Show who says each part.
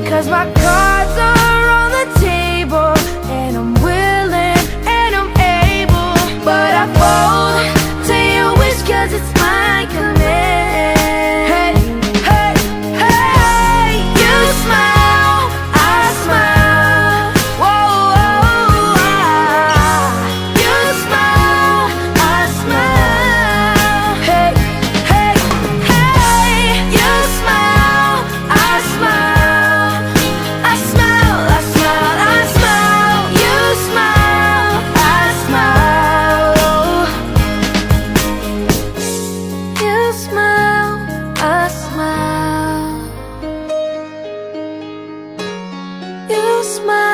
Speaker 1: 'cause my cards are on the table, and I'm willing and I'm able, but I fold to your wish 'cause it's my command. Hey, hey, hey, you smile, I smile. Whoa, you smile, I smile. Hey, hey, hey, you smile, I smile. I smile, I smile, I smile. You smile, I smile. You smile, I smile. You smile.